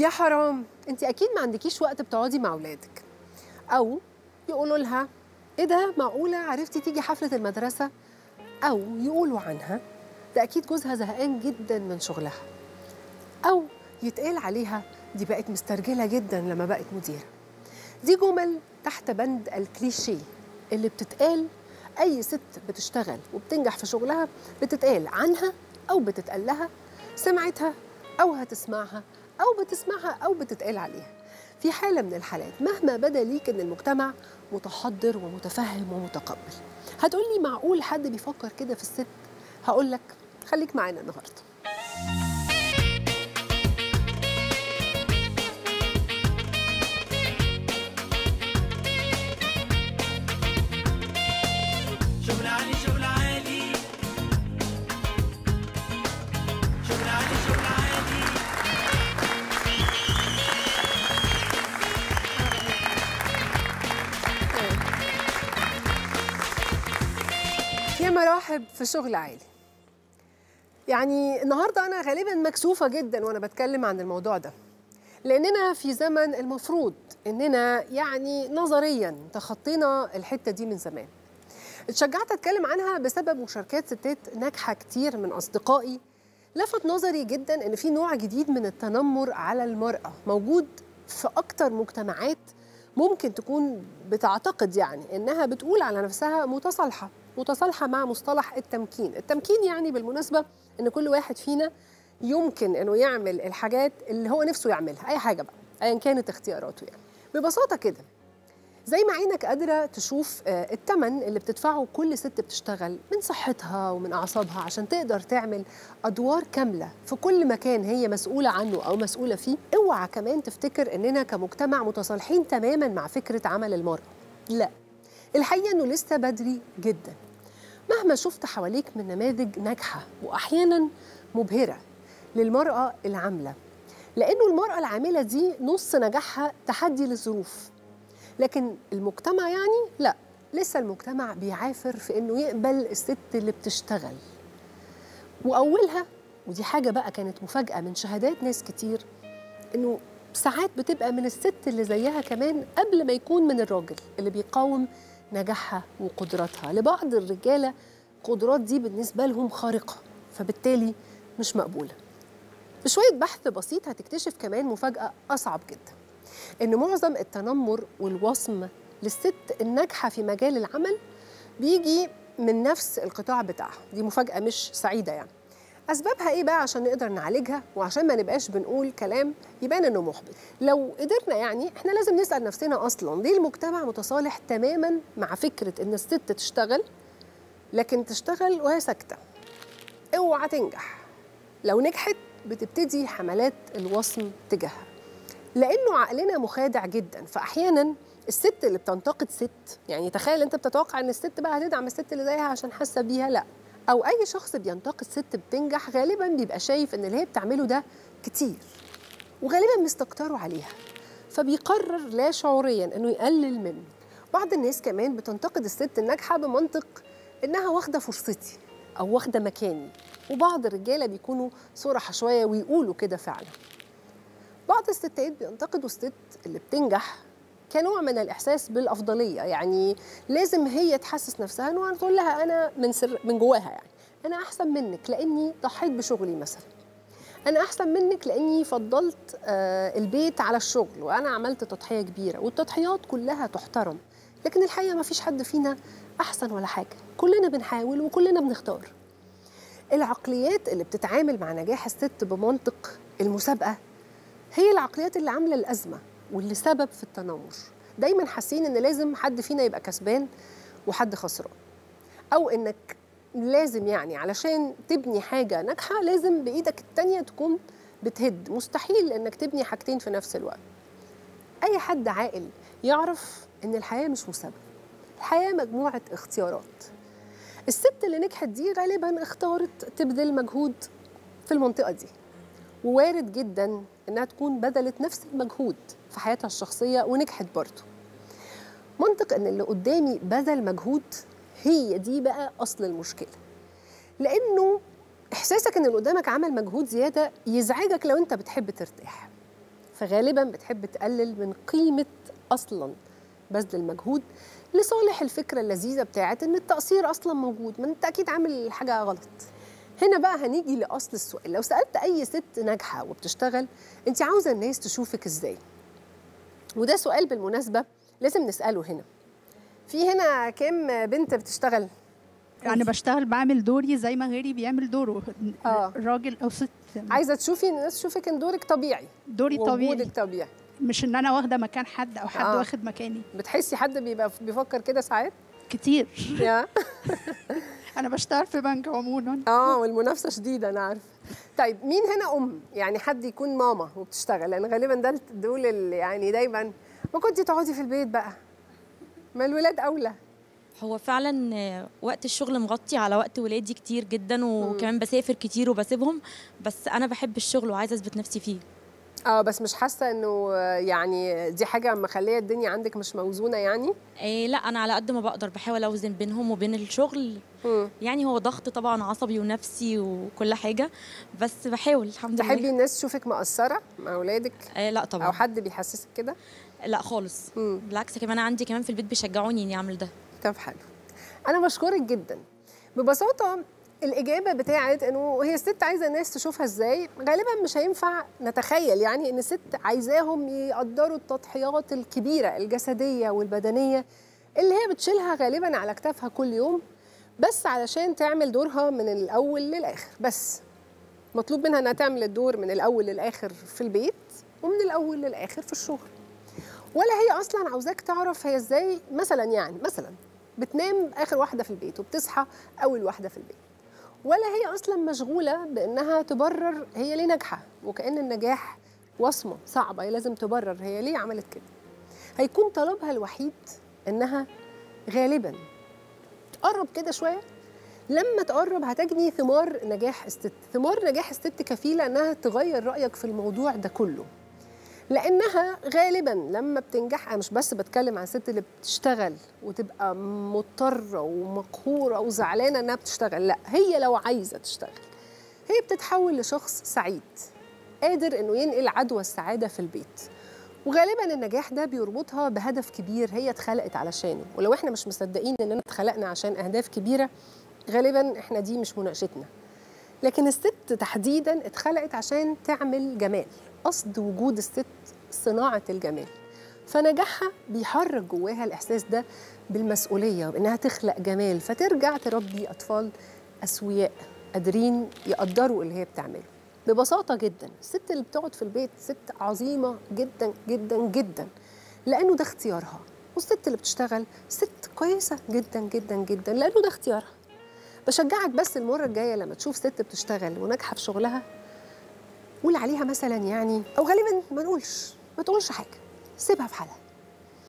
يا حرام، انت اكيد ما عندكيش وقت بتقعدي مع اولادك. او يقولوا لها ايه ده، معقوله عرفتي تيجي حفله المدرسه؟ او يقولوا عنها ده اكيد جوزها زهقان جدا من شغلها. او يتقال عليها دي بقت مسترجله جدا لما بقت مديره. دي جمل تحت بند الكليشيه اللي بتتقال اي ست بتشتغل وبتنجح في شغلها، بتتقال عنها او بتتقال لها، سمعتها او هتسمعها او بتسمعها او بتتقال عليها. في حاله من الحالات مهما بدا ليك ان المجتمع متحضر ومتفهم ومتقبل، هتقولي معقول حد بيفكر كده في الست؟ هقول لك خليك معانا النهارده. شغل عالي شغل عالي شغل عالي شغل عالي. يا مراحب في شغل عالي. يعني النهارده انا غالبا مكسوفه جدا وانا بتكلم عن الموضوع ده، لاننا في زمن المفروض اننا يعني نظريا تخطينا الحته دي من زمان. اتشجعت اتكلم عنها بسبب مشاركات ستات ناجحه كتير من اصدقائي. لفت نظري جدا ان في نوع جديد من التنمر على المراه موجود في اكتر مجتمعات ممكن تكون بتعتقد يعني انها بتقول على نفسها متصالحه مع مصطلح التمكين. التمكين يعني بالمناسبه ان كل واحد فينا يمكن انه يعمل الحاجات اللي هو نفسه يعملها، اي حاجه بقى ايا كانت اختياراته. يعني ببساطه كده، زي ما عينك قادرة تشوف الثمن اللي بتدفعه كل ست بتشتغل من صحتها ومن أعصابها عشان تقدر تعمل أدوار كاملة في كل مكان هي مسؤولة عنه أو مسؤولة فيه. اوعى كمان تفتكر إننا كمجتمع متصالحين تماما مع فكرة عمل المرأة. لا، الحقيقة إنه لسه بدري جدا. مهما شفت حواليك من نماذج ناجحة وأحيانا مبهرة للمرأة العاملة، لأنه المرأة العاملة دي نص نجاحها تحدي للظروف. لكن المجتمع يعني لا، لسه المجتمع بيعافر في انه يقبل الست اللي بتشتغل. واولها، ودي حاجه بقى كانت مفاجاه من شهادات ناس كتير، انه ساعات بتبقى من الست اللي زيها كمان قبل ما يكون من الراجل اللي بيقاوم نجاحها وقدراتها. لبعض الرجاله القدرات دي بالنسبه لهم خارقه، فبالتالي مش مقبوله. بشويه بحث بسيط هتكتشف كمان مفاجاه اصعب جدا، إن معظم التنمر والوصم للست الناجحة في مجال العمل بيجي من نفس القطاع بتاعها. دي مفاجأة مش سعيدة يعني. أسبابها إيه بقى عشان نقدر نعالجها وعشان ما نبقاش بنقول كلام يبان إنه محبط؟ لو قدرنا يعني إحنا لازم نسأل نفسنا أصلاً ليه المجتمع متصالح تماماً مع فكرة إن الست تشتغل، لكن تشتغل وهي ساكتة؟ اوعى تنجح. لو نجحت بتبتدي حملات الوصم تجاهها، لأنه عقلنا مخادع جدا. فأحيانا الست اللي بتنتقد ست، يعني تخيل أنت بتتوقع أن الست بقى هتدعم الست اللي زيها عشان حاسة بيها، لا. أو أي شخص بينتقد ست بتنجح غالبا بيبقى شايف أن اللي هي بتعمله ده كتير وغالبا مستكتره عليها، فبيقرر لا شعوريا أنه يقلل منه. بعض الناس كمان بتنتقد الست الناجحة بمنطق أنها واخدة فرصتي أو واخدة مكاني، وبعض الرجالة بيكونوا صراحة شوية ويقولوا كده فعلا. بعض الستات بينتقدوا الست اللي بتنجح كنوع من الإحساس بالأفضلية، يعني لازم هي تحسس نفسها إنه تقول لها أنا من جواها، يعني أنا أحسن منك لأني ضحيت بشغلي مثلا، أنا أحسن منك لأني فضلت البيت على الشغل وأنا عملت تضحية كبيرة، والتضحيات كلها تحترم. لكن الحقيقة ما فيش حد فينا أحسن ولا حاجة، كلنا بنحاول وكلنا بنختار. العقليات اللي بتتعامل مع نجاح الست بمنطق المسابقة هي العقليات اللي عامله الازمه واللي سبب في التنمر. دايما حاسين ان لازم حد فينا يبقى كسبان وحد خسران، او انك لازم يعني علشان تبني حاجه ناجحه لازم بايدك التانيه تكون بتهد. مستحيل انك تبني حاجتين في نفس الوقت. اي حد عاقل يعرف ان الحياه مش مسابقه، الحياه مجموعه اختيارات. الست اللي نجحت دي غالبا اختارت تبذل مجهود في المنطقه دي، ووارد جدا انها تكون بذلت نفس المجهود في حياتها الشخصيه ونجحت برضه. منطق ان اللي قدامي بذل مجهود هي دي بقى اصل المشكله، لانه احساسك ان اللي قدامك عمل مجهود زياده يزعجك لو انت بتحب ترتاح. فغالبا بتحب تقلل من قيمة أصلا بذل المجهود لصالح الفكرة اللذيذة بتاعت إن التقصير أصلا موجود، ما أنت أكيد عامل حاجة غلط. هنا بقى هنيجي لأصل السؤال، لو سألت أي ست ناجحة وبتشتغل أنت عاوزة الناس تشوفك إزاي؟ وده سؤال بالمناسبة لازم نسأله هنا. في هنا كام بنت بتشتغل؟ أنا بشتغل بعمل دوري زي ما غيري بيعمل دوره، راجل أو ست. عايزة تشوفي إن الناس تشوفك إن دورك طبيعي، دوري طبيعي، وجودك طبيعي، مش إن أنا واخدة مكان حد أو حد واخد مكاني. بتحسي حد بيبقى بيفكر كده ساعات؟ كتير. يا أنا بشتغل في بنك عموما. والمنافسة شديدة أنا عارفة. طيب مين هنا يعني حد يكون ماما وبتشتغل؟ لأن غالبا دول اللي يعني دايما ما كنتي تقعدي في البيت بقى، ما الولاد أولى. هو فعلا وقت الشغل مغطي على وقت ولادي كتير جدا، وكمان بسافر كتير وبسيبهم، بس انا بحب الشغل وعايزه اثبت نفسي فيه. بس مش حاسه انه يعني دي حاجه مخليه الدنيا عندك مش موزونه يعني؟ لا، انا على قد ما بقدر بحاول اوزن بينهم وبين الشغل. يعني هو ضغط طبعا عصبي ونفسي وكل حاجه، بس بحاول الحمد لله. تحبي الناس تشوفك مقصره مع اولادك؟ لا طبعا. او حد بيحسسك كده؟ لا خالص. بالعكس، كمان عندي كمان في البيت بيشجعوني اني اعمل ده. طب حلو، انا بشكرك جدا. ببساطه الإجابة بتاعت إنه هي الست عايزة الناس تشوفها إزاي، غالباً مش هينفع نتخيل يعني إن الست عايزاهم يقدروا التضحيات الكبيرة الجسدية والبدنية اللي هي بتشيلها غالباً على كتافها كل يوم، بس علشان تعمل دورها من الأول للآخر. بس مطلوب منها إنها تعمل الدور من الأول للآخر في البيت ومن الأول للآخر في الشغل. ولا هي أصلاً عاوزاك تعرف هي إزاي مثلاً بتنام آخر واحدة في البيت وبتصحى أول واحدة في البيت، ولا هي أصلاً مشغولة بأنها تبرر هي ليه ناجحة، وكأن النجاح وصمة صعبة هي لازم تبرر هي ليه عملت كده. هيكون طلبها الوحيد أنها غالباً تقرب كده شوية. لما تقرب هتجني ثمار نجاح الست. ثمار نجاح الست كفيلة أنها تغير رأيك في الموضوع ده كله، لأنها غالباً لما بتنجح. أنا مش بس بتكلم عن الست اللي بتشتغل وتبقى مضطرة ومقهورة وزعلانة إنها بتشتغل، لا، هي لو عايزة تشتغل هي بتتحول لشخص سعيد قادر إنه ينقل عدوى السعادة في البيت. وغالباً النجاح ده بيربطها بهدف كبير هي اتخلقت علشانه. ولو إحنا مش مصدقين إننا اتخلقنا عشان أهداف كبيرة، غالباً إحنا دي مش مناقشتنا. لكن الست تحديداً اتخلقت عشان تعمل جمال. قصد وجود الست صناعة الجمال، فنجاحها بيحرك جواها الإحساس ده بالمسؤولية وإنها تخلق جمال، فترجع تربي أطفال أسوياء قادرين يقدروا اللي هي بتعمله. ببساطة جدا الست اللي بتقعد في البيت ست عظيمة جدا جدا جدا، لأنه ده اختيارها. والست اللي بتشتغل ست كويسة جدا جدا جدا، لأنه ده اختيارها. بشجعك بس المرة الجاية لما تشوف ست بتشتغل وناجحة في شغلها، قول عليها مثلا يعني، او غالبا ما تقولش حاجه، سيبها في حالها.